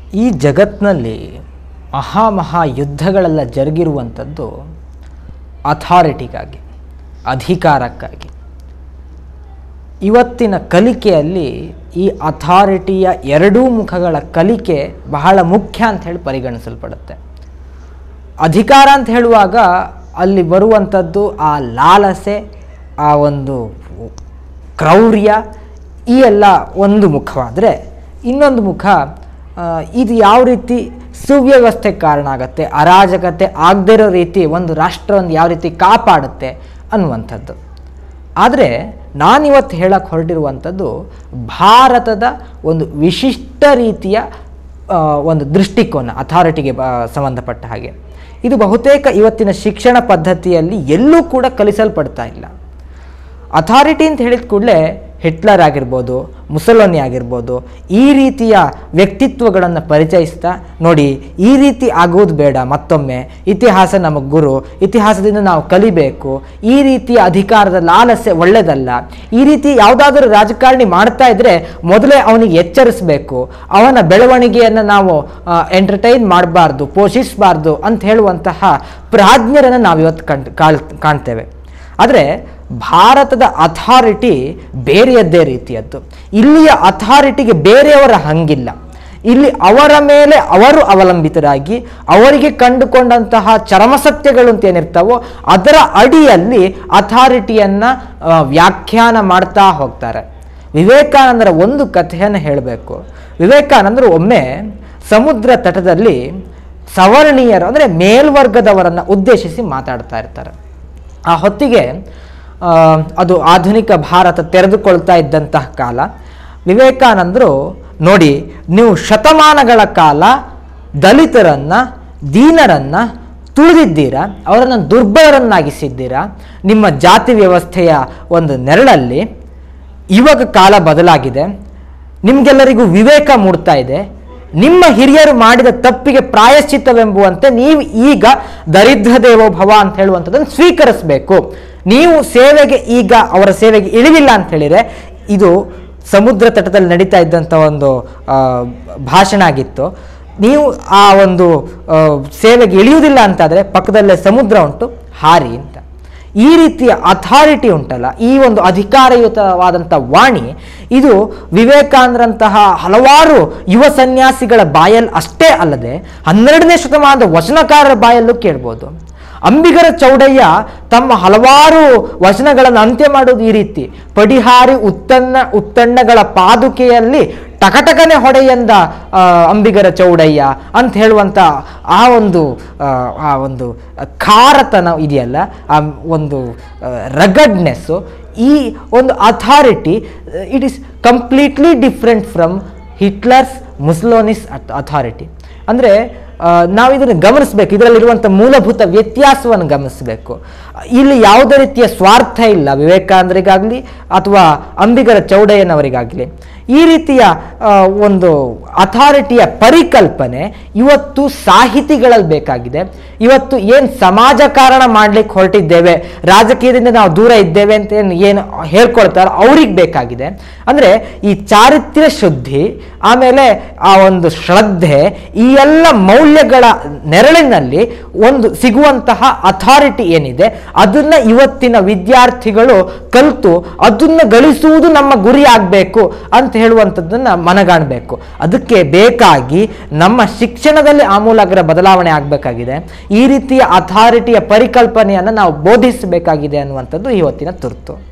ಈ ಜಗತ್ತಿನಲ್ಲಿ ಮಹಾ ಯುದ್ಧಗಳೆಲ್ಲ ಜರುಗಿರುವಂಥದ್ದು ಅಥಾರಿಟಿಗಾಗಿ, ಅಧಿಕಾರಕ್ಕಾಗಿ. ಇವತ್ತಿನ ಕಲಿಕೆಯಲ್ಲಿ ಈ ಅಥಾರಿಟಿಯ ಎರಡೂ ಮುಖಗಳ ಕಲಿಕೆ ಬಹಳ ಮುಖ್ಯ ಅಂತ ಹೇಳಿ ಪರಿಗಣಿಸಲ್ಪಡುತ್ತೆ. ಅಧಿಕಾರ ಅಂತ ಹೇಳುವಾಗ ಅಲ್ಲಿ ಬರುವಂಥದ್ದು ಆ ಲಾಲಸೆ, ಆ ಒಂದು ಕ್ರೌರ್ಯ, ಈ ಎಲ್ಲ ಒಂದು ಮುಖವಾದರೆ, ಇನ್ನೊಂದು ಮುಖ ಇದು ಯಾವ ರೀತಿ ಸುವ್ಯವಸ್ಥೆಗೆ ಕಾರಣ ಆಗುತ್ತೆ, ಅರಾಜಕತೆ ಆಗದಿರೋ ರೀತಿ ಒಂದು ರಾಷ್ಟ್ರವನ್ನು ಯಾವ ರೀತಿ ಕಾಪಾಡುತ್ತೆ ಅನ್ನುವಂಥದ್ದು. ಆದರೆ ನಾನಿವತ್ತು ಹೇಳಕ್ಕೆ ಹೊರಟಿರುವಂಥದ್ದು ಭಾರತದ ಒಂದು ವಿಶಿಷ್ಟ ರೀತಿಯ ಒಂದು ದೃಷ್ಟಿಕೋನ ಅಥಾರಿಟಿಗೆ ಸಂಬಂಧಪಟ್ಟ ಹಾಗೆ. ಇದು ಬಹುತೇಕ ಇವತ್ತಿನ ಶಿಕ್ಷಣ ಪದ್ಧತಿಯಲ್ಲಿ ಎಲ್ಲೂ ಕೂಡ ಕಲಿಸಲ್ಪಡ್ತಾ ಇಲ್ಲ. ಅಥಾರಿಟಿ ಅಂತ ಹೇಳಿದ ಕೂಡಲೇ ಹಿಟ್ಲರ್ ಆಗಿರ್ಬೋದು, ಮುಸೊಲಿನಿ ಆಗಿರ್ಬೋದು, ಈ ರೀತಿಯ ವ್ಯಕ್ತಿತ್ವಗಳನ್ನು ಪರಿಚಯಿಸ್ತಾ, ನೋಡಿ ಈ ರೀತಿ ಆಗೋದು ಬೇಡ, ಮತ್ತೊಮ್ಮೆ ಇತಿಹಾಸ ನಮಗೆ ಗುರು, ಇತಿಹಾಸದಿಂದ ನಾವು ಕಲಿಬೇಕು, ಈ ರೀತಿಯ ಅಧಿಕಾರದ ಲಾಲಸೆ ಒಳ್ಳೆಯದಲ್ಲ, ಈ ರೀತಿ ಯಾವುದಾದ್ರೂ ರಾಜಕಾರಣಿ ಮಾಡ್ತಾ ಇದ್ದರೆ ಮೊದಲೇ ಅವನಿಗೆ ಎಚ್ಚರಿಸಬೇಕು, ಅವನ ಬೆಳವಣಿಗೆಯನ್ನು ನಾವು ಎಂಟರ್ಟೈನ್ ಮಾಡಬಾರ್ದು, ಪೋಷಿಸಬಾರ್ದು ಅಂತ ಹೇಳುವಂತಹ ಪ್ರಾಜ್ಞರನ್ನು ನಾವಿವತ್ತು ಕಾಣ್ತೇವೆ. ಆದರೆ ಭಾರತದ ಅಥಾರಿಟಿ ಬೇರೆಯದ್ದೇ ರೀತಿಯದ್ದು. ಇಲ್ಲಿಯ ಅಥಾರಿಟಿಗೆ ಬೇರೆಯವರ ಹಂಗಿಲ್ಲ. ಇಲ್ಲಿ ಅವರ ಮೇಲೆ ಅವರು ಅವಲಂಬಿತರಾಗಿ ಅವರಿಗೆ ಕಂಡುಕೊಂಡಂತಹ ಚರಮಸತ್ಯಗಳು ಅಂತ ಏನಿರ್ತಾವೋ ಅದರ ಅಡಿಯಲ್ಲಿ ಅಥಾರಿಟಿಯನ್ನು ವ್ಯಾಖ್ಯಾನ ಮಾಡ್ತಾ ಹೋಗ್ತಾರೆ. ವಿವೇಕಾನಂದರ ಒಂದು ಕಥೆಯನ್ನು ಹೇಳಬೇಕು. ವಿವೇಕಾನಂದರು ಒಮ್ಮೆ ಸಮುದ್ರ ತಟದಲ್ಲಿ ಸವರ್ಣೀಯರು ಅಂದರೆ ಮೇಲ್ವರ್ಗದವರನ್ನು ಉದ್ದೇಶಿಸಿ ಮಾತಾಡ್ತಾ ಇರ್ತಾರೆ. ಆ ಹೊತ್ತಿಗೆ ಅದು ಆಧುನಿಕ ಭಾರತ ತೆರೆದುಕೊಳ್ತಾ ಇದ್ದಂತಹ ಕಾಲ. ವಿವೇಕಾನಂದರು, ನೋಡಿ ನೀವು ಶತಮಾನಗಳ ಕಾಲ ದಲಿತರನ್ನು, ದೀನರನ್ನು ತುಳಿದಿದ್ದೀರಾ, ಅವರನ್ನು ದುರ್ಬಲರನ್ನಾಗಿಸಿದ್ದೀರಾ ನಿಮ್ಮ ಜಾತಿ ವ್ಯವಸ್ಥೆಯ ಒಂದು ನೆರಳಲ್ಲಿ. ಇವಾಗ ಕಾಲ ಬದಲಾಗಿದೆ, ನಿಮಗೆಲ್ಲರಿಗೂ ವಿವೇಕ ಮೂಡ್ತಾ ಇದೆ, ನಿಮ್ಮ ಹಿರಿಯರು ಮಾಡಿದ ತಪ್ಪಿಗೆ ಪ್ರಾಯಶ್ಚಿತ್ತವೆಂಬುವಂತೆ ನೀವು ಈಗ ದರಿದ್ರ ದೇವೋಭವ ಅಂತ ಹೇಳುವಂಥದ್ದನ್ನು ಸ್ವೀಕರಿಸಬೇಕು. ನೀವು ಸೇವೆಗೆ ಈಗ ಅವರ ಸೇವೆಗೆ ಇಳಿವಿಲ್ಲ ಅಂತ ಹೇಳಿದರೆ, ಇದು ಸಮುದ್ರ ತಟದಲ್ಲಿ ನಡೀತಾ ಇದ್ದಂಥ ಒಂದು ಭಾಷಣ ಆಗಿತ್ತು. ನೀವು ಆ ಒಂದು ಸೇವೆಗೆ ಇಳಿಯುವುದಿಲ್ಲ ಅಂತಾದರೆ ಪಕ್ಕದಲ್ಲೇ ಸಮುದ್ರ ಉಂಟು, ಹಾರಿ ಅಂತ. ಈ ರೀತಿಯ ಅಥಾರಿಟಿ ಉಂಟಲ್ಲ, ಈ ಒಂದು ಅಧಿಕಾರಯುತವಾದಂಥ ವಾಣಿ, ಇದು ವಿವೇಕಾನಂದರಂತಹ ಹಲವಾರು ಯುವ ಸನ್ಯಾಸಿಗಳ ಬಾಯಲ್ಲಿ ಅಷ್ಟೇ ಅಲ್ಲದೆ 12ನೇ ಶತಮಾನದ ವಚನಕಾರರ ಬಾಯಲ್ಲೂ ಕೇಳ್ಬೋದು. ಅಂಬಿಗರ ಚೌಡಯ್ಯ ತಮ್ಮ ಹಲವಾರು ವಚನಗಳನ್ನು ಅಂತ್ಯ ಮಾಡೋದು ಈ ರೀತಿ: ಪಡಿಹಾರಿ ಉತ್ತಣ್ಣಗಳ ಪಾದುಕೆಯಲ್ಲಿ ಟಕಟಕನೆ ಹೊಡೆಯಂದ ಅಂಬಿಗರ ಚೌಡಯ್ಯ ಅಂತ ಹೇಳುವಂಥ ಆ ಒಂದು ಖಾರತನ ಇದೆಯಲ್ಲ, ಆ ಒಂದು ರಗಡ್ನೆಸ್ಸು, ಈ ಒಂದು authority it is completely different from Hitler's Mussolini's authority. ಅಂದರೆ ನಾವು ಇದನ್ನು ಗಮನಿಸಬೇಕು, ಇದರಲ್ಲಿರುವಂಥ ಮೂಲಭೂತ ವ್ಯತ್ಯಾಸವನ್ನು ಗಮನಿಸಬೇಕು. ಇಲ್ಲಿ ಯಾವುದೇ ರೀತಿಯ ಸ್ವಾರ್ಥ ಇಲ್ಲ ವಿವೇಕಾನಂದರಿಗಾಗಲಿ ಅಥವಾ ಅಂಬಿಗರ ಚೌಡಯ್ಯನವರಿಗಾಗಲಿ. ಈ ರೀತಿಯ ಒಂದು ಅಥಾರಿಟಿಯ ಪರಿಕಲ್ಪನೆ ಇವತ್ತು ಸಾಹಿತಿಗಳಲ್ಲಿ ಬೇಕಾಗಿದೆ. ಇವತ್ತು ಏನು ಸಮಾಜಕಾರಣ ಮಾಡಲಿಕ್ಕೆ ಹೊರಟಿದ್ದೇವೆ, ರಾಜಕೀಯದಿಂದ ನಾವು ದೂರ ಇದ್ದೇವೆ ಅಂತ ಏನು ಹೇಳ್ಕೊಳ್ತಾರೋ ಅವ್ರಿಗೆ ಬೇಕಾಗಿದೆ. ಅಂದರೆ ಈ ಚಾರಿತ್ರ್ಯ ಶುದ್ಧಿ, ಆಮೇಲೆ ಆ ಒಂದು ಶ್ರದ್ಧೆ, ಈ ಎಲ್ಲ ಮೌಲ್ಯಗಳ ನೆರಳಿನಲ್ಲಿ ಒಂದು ಸಿಗುವಂತಹ ಅಥಾರಿಟಿ ಏನಿದೆ ಅದನ್ನು ಇವತ್ತಿನ ವಿದ್ಯಾರ್ಥಿಗಳು ಕಲಿತು ಅದನ್ನು ಗಳಿಸುವುದು ನಮ್ಮ ಗುರಿ ಆಗಬೇಕು ಅಂತ ಹೇಳುವಂಥದ್ದನ್ನು ಮನಗಾಣಬೇಕು. ಅದಕ್ಕೆ ಬೇಕಾಗಿ ನಮ್ಮ ಶಿಕ್ಷಣದಲ್ಲಿ ಆಮೂಲಾಗ್ರ ಬದಲಾವಣೆ ಆಗಬೇಕಾಗಿದೆ. ಈ ರೀತಿಯ ಅಥಾರಿಟಿಯ ಪರಿಕಲ್ಪನೆಯನ್ನು ನಾವು ಬೋಧಿಸಬೇಕಾಗಿದೆ ಅನ್ನುವಂಥದ್ದು ಇವತ್ತಿನ ತುರ್ತು.